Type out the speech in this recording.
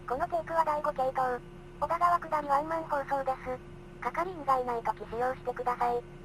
このテープは第5系統。小田川下りワンマン放送です。係員がいないとき使用してください。